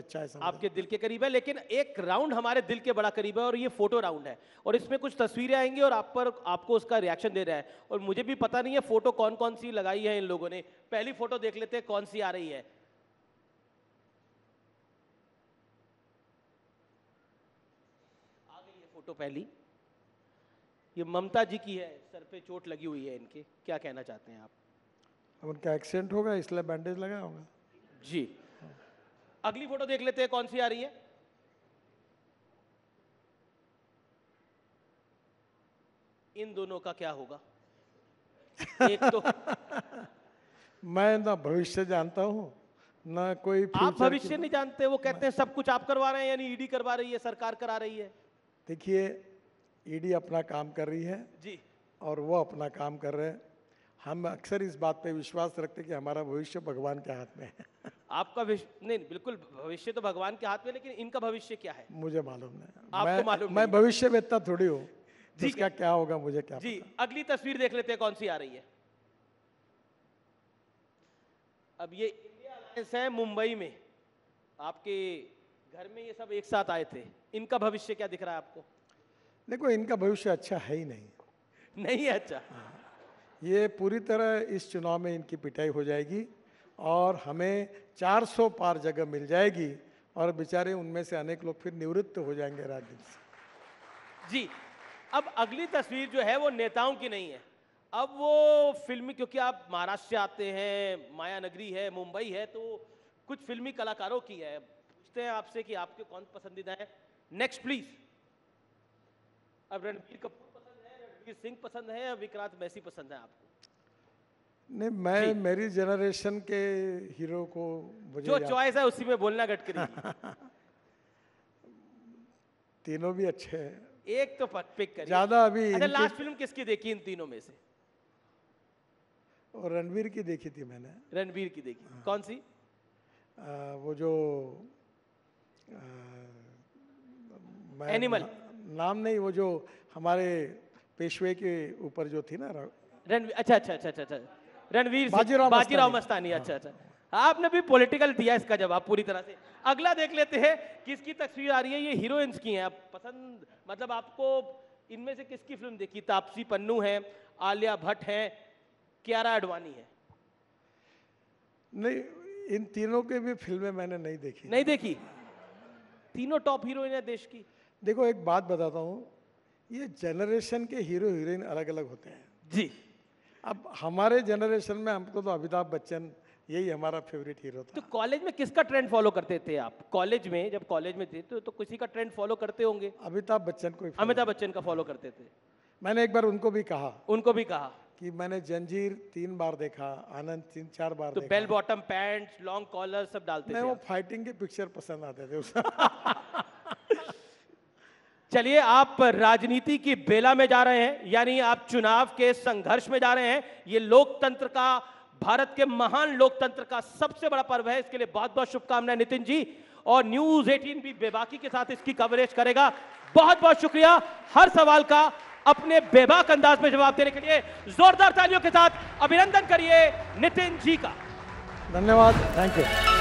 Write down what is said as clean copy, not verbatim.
अच्छा है। आपके दिल के करीब है, लेकिन एक राउंड हमारे दिल के बड़ा करीब है और ये फोटो राउंड है और इसमें कुछ तस्वीरें आएंगी और आपको उसका रिएक्शन दे रहा है और मुझे भी पता नहीं है फोटो कौन कौन सी लगाई है इन लोगों ने। पहली फोटो देख लेते हैं कौन सी आ रही है। आ गई है फोटो पहली, ये ममता जी की है, सर पे चोट लगी हुई है इनके, क्या कहना चाहते हैं आप? उनका एक्सीडेंट होगा इसलिए बैंडेज लगा होगा जी। अगली फोटो देख लेते हैं कौन सी आ रही है। इन दोनों का क्या होगा? एक तो मैं ना भविष्य जानता हूँ ना कोई आप भविष्य नहीं जानते, वो कहते हैं सब कुछ आप करवा रहे हैं, यानी ईडी करवा रही है, सरकार करा रही है। देखिए, ईडी अपना काम कर रही है जी और वो अपना काम कर रहे हैं। हम अक्सर इस बात पे विश्वास रखते हैं कि हमारा भविष्य भगवान के हाथ में है। आपका नहीं, बिल्कुल भविष्य तो भगवान के हाथ में, लेकिन इनका भविष्य क्या है? मुझे मालूम नहीं। आपको मालूम मैं भविष्य वेत्ता थोड़ी हूँ, जी इसका क्या होगा मुझे क्या जी पता। अगली तस्वीर देख लेते हैं कौन सी आ रही है। अब ये इंडिया अलायंस है मुंबई में, आपके घर में ये सब एक साथ आए थे, इनका भविष्य क्या दिख रहा है आपको? देखो, इनका भविष्य अच्छा है ही नहीं। नहीं है अच्छा। ये पूरी तरह इस चुनाव में इनकी पिटाई हो जाएगी और हमें 400 पार जगह मिल जाएगी और बेचारे उनमें से अनेक लोग फिर निवृत्त हो जाएंगे राजनीति से। जी, अब अगली तस्वीर जो है वो नेताओं की नहीं है, अब वो फिल्मी, क्योंकि आप महाराष्ट्र से आते हैं, माया नगरी है, मुंबई है, तो कुछ फिल्मी कलाकारों की है। पूछते हैं आपसे कि आपके कौन पसंदीदा है। Next please. अब रणबीर कपूर पसंद है, रणवीर सिंह पसंद है या विक्रांत मैसी पसंद है आपको? नहीं, मैं मेरी जनरेशन के हीरो को मुझे जो चॉइस है उसी में बोलना गडकरी। तीनों भी अच्छे हैं, एक तो पिक करिए। ज्यादा अभी अच्छा, लास्ट फिल्म किसकी देखी इन तीनों में से? और रणवीर की देखी थी मैंने। रणवीर की देखी, कौन सी? वो जो एनिमल। नाम नहीं, वो जो हमारे पेशवे के ऊपर जो थी ना, रणवीर। अच्छा अच्छा अच्छा अच्छा, रणवीर बाजीराव मस्तानी। अच्छा अच्छा, आपने भी पॉलिटिकल दिया इसका जवाब पूरी तरह से। अगला देख लेते हैं किसकी तस्वीर आ रही है। ये हीरोइंस की हैं आप पसंद, मतलब आपको इनमें से किसकी फिल्म देखी? तापसी पन्नू है, आलिया भट्ट है, कियारा आडवाणी है। नहीं, इन तीनों के भी फिल्में मैंने नहीं देखी। नहीं देखी? तीनों टॉप हीरोइन है देश की। देखो, एक बात बताता हूँ, ये जनरेशन के हीरो हीरोइन अलग अलग होते हैं जी। अब हमारे जनरेशन में हमको तो अमिताभ बच्चन यही हमारा फेवरेट हीरो था। तो कॉलेज में किसका ट्रेंड फॉलो करते थे आप? कॉलेज में, जब कॉलेज में थे तो किसी का ट्रेंड फॉलो करते होंगे। अमिताभ बच्चन को। अमिताभ बच्चन का फॉलो करते थे। मैंने एक बार उनको भी कहा कि मैंने जंजीर 3 बार देखा, आनंद 3-4 बार तो देखा। Bell bottom pants, long collar सब डालते थे। वो फाइटिंग के पिक्चर पसंद आते थे उसे। चलिए, आप राजनीति की बेला में जा रहे हैं, यानी आप चुनाव के संघर्ष में जा रहे हैं। ये लोकतंत्र का, भारत के महान लोकतंत्र का सबसे बड़ा पर्व है। इसके लिए बहुत बहुत शुभकामनाएं नितिन जी, और न्यूज़ 18 भी बेबाकी के साथ इसकी कवरेज करेगा। बहुत बहुत शुक्रिया हर सवाल का अपने बेबाक अंदाज में जवाब देने के लिए। जोरदार तालियों के साथ अभिनंदन करिए नितिन जी का। धन्यवाद, थैंक यू।